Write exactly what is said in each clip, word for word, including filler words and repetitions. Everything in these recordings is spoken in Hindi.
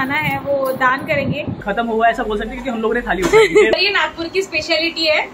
खाना है वो दान करेंगे। खत्म हुआ ऐसा बोल सकते हैं क्योंकि हम लोगों ने खा लिया। ये नागपुर की स्पेशलिटी है।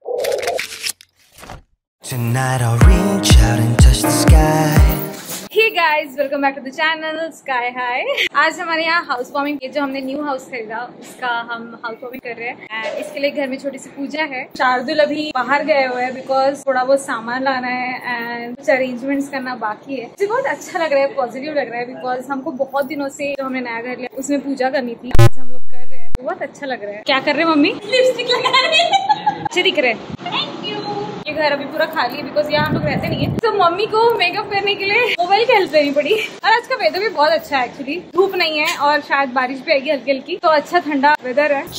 Tonight I'll reach out and touch the sky. Hey guys, welcome back to the channel Sky High। आज हमारे यहाँ हाउस वार्मिंग, जो हमने न्यू हाउस खरीदा उसका हम हाउस वार्मिंग कर रहे हैं। एंड इसके लिए घर में छोटी सी पूजा है। शार्दुल अभी बाहर गए हुए हैं बिकॉज थोड़ा बहुत सामान लाना है एंड कुछ अरेंजमेंट्स करना बाकी है। मुझे बहुत अच्छा लग रहा है, पॉजिटिव लग रहा है बिकॉज हमको बहुत दिनों से जो हमने नया घर लिया उसमें पूजा करनी थी। आज हम लोग कर रहे हैं, बहुत अच्छा लग रहा है। क्या कर रहे हैं मम्मी? लिपस्टिक लगा रहे हैं। अच्छे दिख रहे हैं। Thank you. ये घर अभी पूरा खाली है बिकॉज यहाँ हम लोग रहते नहीं है, तो मम्मी को मेकअप करने के लिए मोबाइल की हेल्प लेनी पड़ी। और आज का वेदर भी बहुत अच्छा है एक्चुअली, धूप नहीं है और शायद बारिश भी आएगी हल्की हल्की, तो अच्छा ठंडा वेदर है।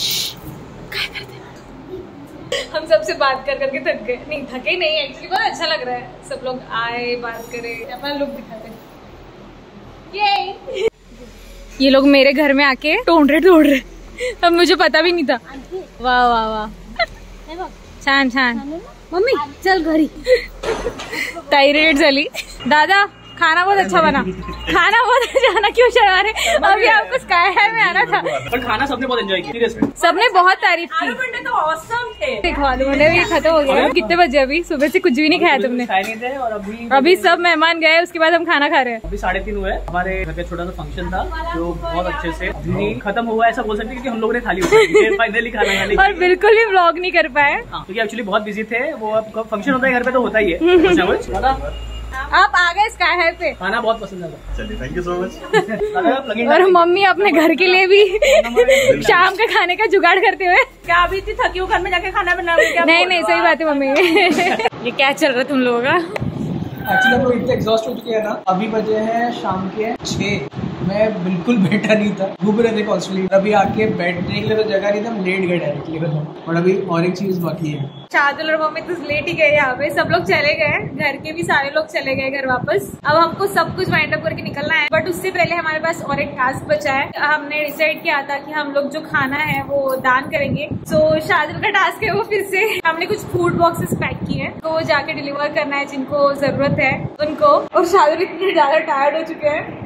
हम सबसे बात कर करके थक गए। नहीं थके नहीं, एक्चुअली बहुत अच्छा लग रहा है। सब लोग आए, बात करे, अपना लुक दिखाते। ये ये लोग मेरे घर में आके तोड़ रहे तोड़ रहे अब मुझे पता भी नहीं था। वाह वाह वाह, छान छान। मम्मी चल घरी। टायरेट झाली। दादा खाना बहुत अच्छा बना, खाना बहुत अच्छा बना। क्यों शर्मा रहे? अभी आपको स्काई हाई में आना था पर खाना सबने बहुत एंजॉय किया, सीरियसली सबने बहुत तारीफ की। आलू बंडे तो ऑसम थे। देखो आलू बंडे भी खत्म हो गया। कितने बजे? अभी सुबह से कुछ भी नहीं खाया तुमने? खाए नहीं थे और अभी अभी सब मेहमान गए उसके बाद हम खाना खा रहे हैं। अभी साढ़े तीन हुए। हमारे घर पे छोटा सा फंक्शन था जो बहुत अच्छे से अभी खत्म हुआ ऐसा बोल सकते हैं क्योंकि हम लोगों ने खा लिया फाइनली खाना खा लिया। और बिल्कुल भी व्लॉग नहीं कर पाए क्योंकि एक्चुअली बहुत बिजी थे। वो अब फंक्शन होता है घर पे तो होता ही है। आप आ गए स्काई हाई पे। खाना बहुत पसंद आया। चलिए थैंक यू सो मच। और मम्मी अपने घर के लिए भी शाम के खाने का जुगाड़ करते हुए। क्या अभी इतनी थकी हूँ घर में जाके खाना बना रही? नहीं नहीं सही बात है मम्मी। ये क्या चल रहा है तुम लोगों का? एक्चुअली हम लोग इतने एग्जॉस्ट हो चुके हैं ना। अभी बजे हैं शाम के छह। मैं बिल्कुल बैठा नहीं था, घूम रहे थे कॉन्स्टेंटली। अभी आके बैठने के लिए तो जगह नहीं था, हम लेट गए डायरेक्टली। और अभी और एक चीज बाकी है। शार्दुल और मम्मी तो लेट ही गए यहाँ पे। सब लोग चले गए, घर के भी सारे लोग चले गए घर वापस। अब हमको सब कुछ वाइंड अप करके निकलना है, बट उससे पहले हमारे पास और एक टास्क बचा है। हमने डिसाइड किया था कि हम लोग जो खाना है वो दान करेंगे। सो शार्दुल का टास्क है वो फिर से हमने कुछ फूड बॉक्सेस पैक किए हैं, तो वो जाके डिलीवर करना है जिनको जरूरत है उनको। और शार्दुल इतने ज्यादा टायर्ड हो चुके हैं।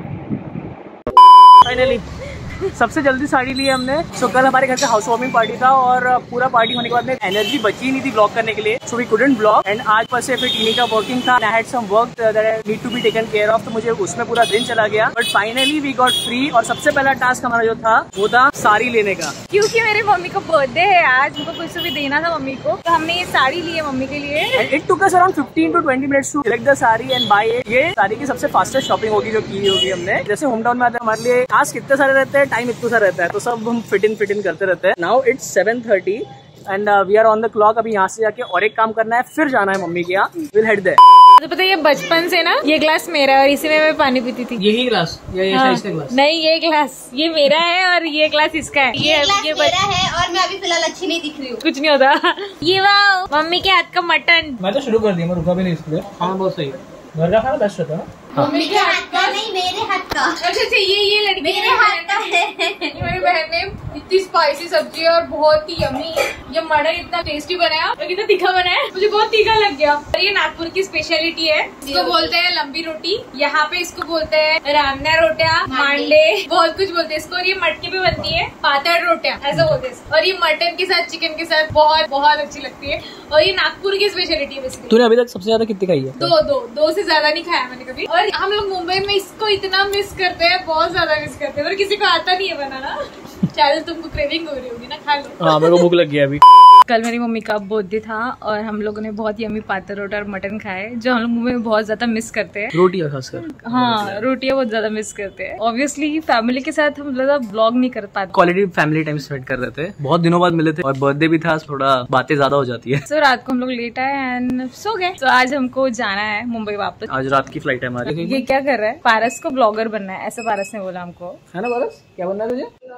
फाइनली सबसे जल्दी साड़ी ली हमने। सो कल हमारे घर पे हाउस वार्मिंग पार्टी था और पूरा पार्टी होने के बाद में एनर्जी बची नहीं थी ब्लॉग करने के लिए, so we couldn't blog. And आज पर से फिर टीनी का वर्किंग था, I had some work that need to be taken care of, तो मुझे उसमें पूरा दिन चला गया। But finally we got free. और सबसे पहला टास्क हमारा जो था वो था साड़ी लेने का, क्योंकि मेरी मम्मी को बर्थडे है आज, उनको कुछ भी देना था मम्मी को, तो हमने ये साड़ी ली है मम्मी के लिए। And it took us around fifteen to twenty minutes to select the sari and buy it. ये साड़ी की सबसे फास्टेस्ट शॉपिंग होगी जो की होगी हमने। जैसे होम टाउन में आते हैं हमारे लिए टास्क कितने सारे रहते हैं, टाइम इतना सारा रहता है, तो सब हम फिट इन फिट इन करते रहते हैं। Now it's seven thirty and we are on the clock. अभी यहाँ से जाके और एक काम करना है, फिर जाना है मम्मी के यहाँ। Will head there. तो पता है ये बचपन से ना ये ग्लास मेरा है और इसी में मैं पानी पीती थी। यही ग्लास या ये हाँ। साइज का ग्लास? नहीं ये ग्लास ये मेरा है और ये ग्लास इसका है। ये, ये ग्लास ये मेरा है और मैं अभी फिलहाल अच्छी नहीं दिख रही हूँ। कुछ नहीं होता। ये वाह मम्मी के हाथ का मटन। मैं तो शुरू कर दिया, मैं रुका भी नहीं इसके लिए। हाँ बहुत सही, घर का खाना बेस्ट रहता है ना। मम्मी के हाथ का नहीं, मेरे हाथ का। अच्छा अच्छा ये ये लड़की मेरे हाथ का है। ये मेरी बहन ने इतनी स्पाइसी सब्जी है और बहुत ही यमी। ये मटन इतना टेस्टी बनाया और कितना तीखा बनाया, मुझे बहुत तीखा लग गया। और ये नागपुर की स्पेशलिटी है, इसको बोलते हैं लंबी रोटी। यहाँ पे इसको बोलते हैं रामना रोटिया, मांडे, बहुत कुछ बोलते हैं इसको। और ये मटके पे बनती है पातड़ रोटियां, ऐसा बोलते हैं। और ये मटन के साथ चिकन के साथ बहुत बहुत अच्छी लगती है। और ये नागपुर की स्पेशलिटी है। तूने अभी तक सबसे ज्यादा कितनी खाई है? दो दो दो से ज्यादा नहीं खाया मैंने कभी। और हम लोग मुंबई में इसको इतना मिस करते हैं, बहुत ज्यादा मिस करते हैं, पर किसी को आता नहीं है बनाना। चलो तुमको क्रेविंग हो रही होगी ना, खा लो। हाँ मेरे को भूख लग गया अभी। कल मेरी मम्मी का बर्थडे था और हम लोगों ने बहुत यमी पातल रोटी और मटन खाए, जो हम लोग मुंबई में बहुत ज्यादा मिस करते हैं। रोटियां खासकर। हाँ रोटियां बहुत ज्यादा मिस करते हैं। ऑब्वियसली फैमिली के साथ हम ज्यादा ब्लॉग नहीं कर पाते, क्वालिटी फैमिली टाइम स्पेंड कर रहे थे। बहुत दिनों बाद मिले थे और बर्थडे भी था, थोड़ा बातें ज्यादा हो जाती है। सो so, रात को हम लोग लेट आए एंड सो गए। तो आज हमको जाना है मुंबई वापस। आज रात की फ्लाइट है हमारी। ये क्या कर रहा है? पारस को ब्लॉगर बनना है, ऐसा पारस ने बोला हमको, है ना? पारस क्या बनना है तुझे?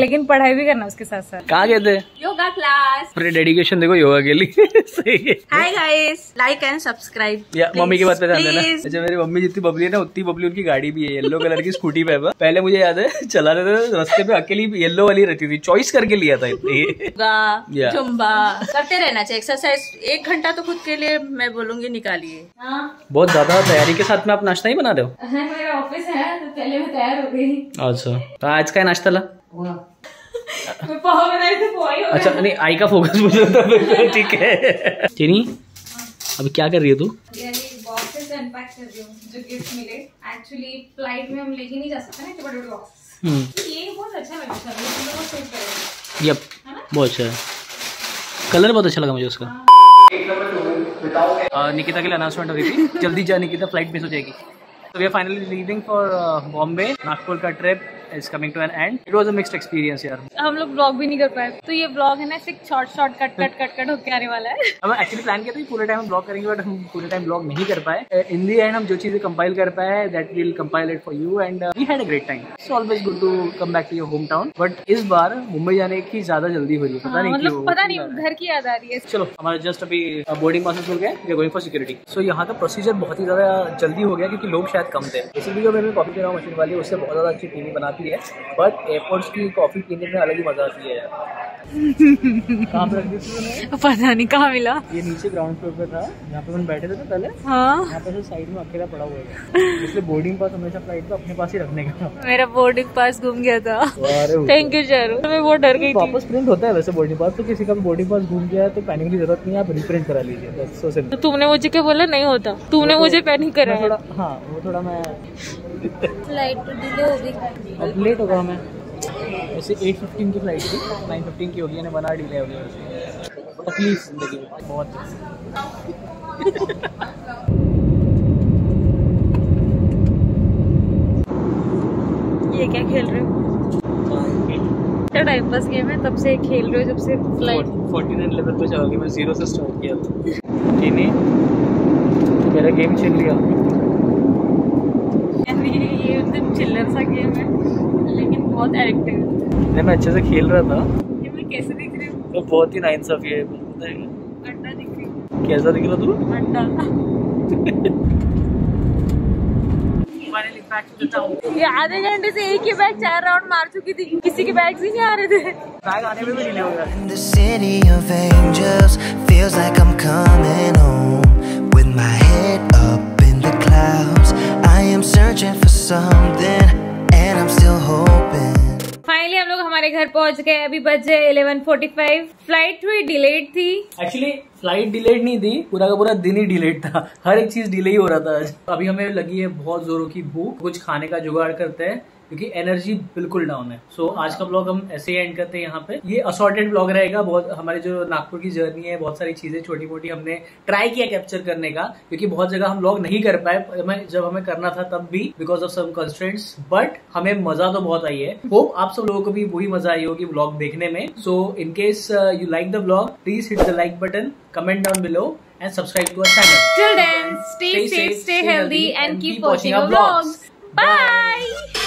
लेकिन पढ़ाई भी करना उसके साथ साथ। कहाँ गए थे? योगा क्लास। पूरे डेडिकेशन देखो योगा के लिए। सही है। Hi guys, like and subscribe. या मम्मी की बात पे ध्यान देना। अच्छा मेरी मम्मी जितनी बबली है ना उतनी बबली उनकी गाड़ी भी है, येलो कलर की स्कूटी पे है। पहले मुझे याद है चला रहे थे रास्ते पे अकेली येलो वाली रहती थी, चॉइस करके लिया था इतनी। योगा, जुम्बा करते रहना चाहिए, एक्सरसाइज एक घंटा तो खुद के लिए मैं बोलूंगी निकालिए। बहुत ज्यादा तैयारी के साथ में आप नाश्ता ही बना रहे हो? मेरा ऑफिस है तो पहले मैं तैयार हो गई। अच्छा तो आज का नाश्ता ला? मैं पोहा बनाई थी, पोहा ही हो गया। अच्छा नहीं आई का फोकस मुझे तो ठीक है। चीनी अभी क्या कर रही है तू? बॉक्सेस अनपैक कर रही हूँ जो गिफ्ट मिले। एक्चुअली फ्लाइट में हम लेके नहीं जा सकते ना बड़े बड़े बॉक्सेस। ये बहुत अच्छा लगा था, यप बहुत अच्छा है, कलर बहुत अच्छा लगा मुझे उसका। निकिता के लिए अनाउंसमेंट हो रही थी, जल्दी जा निकिता फ्लाइट मिस हो जाएगी। So we are finally leaving for uh, Bombay. Nagpur का trip is coming to an end. It was a mixed experience यार। हम लोग ब्लॉग भी नहीं कर पाए, तो ये ब्लॉग है ना सिर्फ short short cut cut cut cut होके आने वाला है। हम एक्चुअली प्लान किया था कि पूरे टाइम हम ब्लॉग करेंगे, बट हम पूरे टाइम ब्लॉग नहीं कर पाए। इन दी एंड हम जो चीजें कंपाइल कर पाए that will compile it for you and we had a great time. It's always good to come back to your home town, but इस बार मुंबई जाने की ज्यादा जल्दी हो रही है, पता नहीं क्यों। पता नहीं घर की याद आ रही है। चलो हमारा जस्ट अभी बोर्डिंग पासेस हो गए, we are going for security. So यहाँ का प्रोसीजर बहुत ही ज्यादा जल्दी हो गया क्योंकि लोग शायद कम थे। इसीलिए जो मेरे कॉफी पीना मशीन वाली है उससे बहुत ज़्यादा अच्छी पीनी बनाती है, बट एयरपोर्ट्स की कॉफ़ी पीने में अलग ही मज़ा आती है। कहाँ पे रख दी थी? पता नहीं कहाँ मिला। ये नीचे ग्राउंड फ्लोर पे था, यहाँ पे हम बैठे थे ना पहले। हाँ यहाँ पे साइड में अकेला पड़ा हुआ है, इसलिए बोर्डिंग पास हमेशा फ्लाइट पे अपने पास ही रखने का। मेरा बोर्डिंग पास घूम गया था। थैंक यू चारू, मैं बहुत डर गई थी। वापस प्रिंट होता है वैसे बोर्डिंग पास, तो किसी का भी बोर्डिंग पास घूम गया तो पैनिक की जरूरत नहीं है, आप रिप्रिंट करा लीजिए। So simple. तो तुमने मुझे क्या बोला? नहीं होता, तुमने मुझे पैनिक कराया। थोड़ा हाँ वो थोड़ा मैं फ्लाइट तो डिले हो गई, अब लेट होगा हमें। ऐसे एट फिफ्टीन की फ्लाइट थी, नाइन फिफ्टीन की होगी, यानी बना डिले हो गया। तकलीफ जिंदगी में बहुत। ये क्या खेल रहे हो? क्या टाइम पास गेम है, तब से खेल रहे हो जब से फ्लाइट फोर्टी नाइन लेवल पे चला गया, मैं जीरो से स्टार्ट किया था। चीनी मेरा गेम छीन लिया। ये एकदम चिल्लर सा गेम है लेकिन बहुत एडिक्टिव है। नहीं मैं अच्छे से खेल रहा था। ये मैं कैसे दिख रही हूँ? तो बहुत ही नाइंसाफी है, पता है अंडा दिख रही हूँ। कैसा दिख रहा तू? अंडा। ये आधे घंटे से एक ही बैग चार राउंड मार चुकी थी, किसी के बैग ही नहीं आ रहे थे। बैग आने में भी डिले हो गया। In the city of angels, feels like I'm coming home. With my head up in the clouds, I am searching for something, and I'm still hoping. Finally हम लोग हमारे घर पहुंच गए, अभी बजे इलेवन फोर्टी फाइव। फ्लाइट हुई डिलेड थी। एक्चुअली फ्लाइट डिलेड नहीं थी, पूरा का पूरा दिन ही डिलेड था, हर एक चीज डिले ही हो रहा था आज। अभी हमें लगी है बहुत जोरों की भूख, कुछ खाने का जुगाड़ करते हैं क्योंकि एनर्जी बिल्कुल डाउन है। सो so, आज का ब्लॉग हम ऐसे ही एंड करते हैं यहाँ पे। ये असॉर्टेड ब्लॉग रहेगा, बहुत हमारे जो नागपुर की जर्नी है, बहुत सारी चीजें छोटी मोटी हमने ट्राई किया कैप्चर करने का, क्योंकि बहुत जगह हम ब्लॉग नहीं कर पाए जब हमें करना था तब भी, because of some constraints, but हमें मजा तो बहुत आई है। होप आप सब लोगों को भी वही मजा आई होगी ब्लॉग देखने में। So in case you like the blog, please hit the like button, comment down below and subscribe to our channel. Till then, stay, stay safe, stay healthy and keep watching our vlogs. Bye!